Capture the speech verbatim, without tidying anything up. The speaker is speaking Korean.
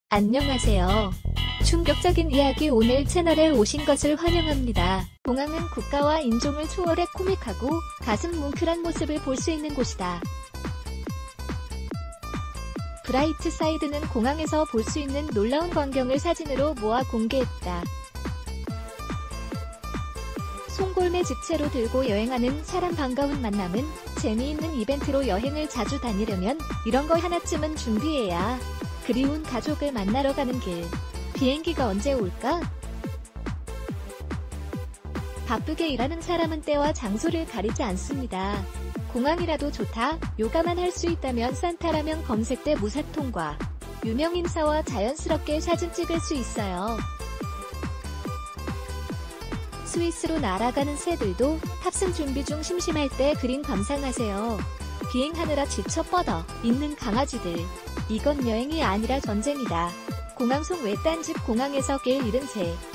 안녕하세요. 충격적인 이야기 오늘 채널에 오신 것을 환영합니다. 공항은 국가와 인종을 초월해 코믹하고 가슴 뭉클한 모습을 볼 수 있는 곳이다. 브라이트 사이드는 공항에서 볼 수 있는 놀라운 광경을 사진으로 모아 공개했다. 송골매 집채로 들고 여행하는 사람 반가운 만남은 재미있는 이벤트로 여행을 자주 다니려면 이런 거 하나쯤은 준비해야. 그리운 가족을 만나러 가는 길. 비행기가 언제 올까? 바쁘게 일하는 사람은 때와 장소를 가리지 않습니다. 공항이라도 좋다, 요가만 할 수 있다면 산타라면 검색대 무사통과 유명 인사와 자연스럽게 사진 찍을 수 있어요. 스위스로 날아가는 새들도 탑승 준비 중 심심할 때 그림 감상하세요. 비행하느라 지쳐 뻗어 있는 강아지들. 이건 여행이 아니라 전쟁이다. 공항 속 외딴집 공항에서 길 잃은 새.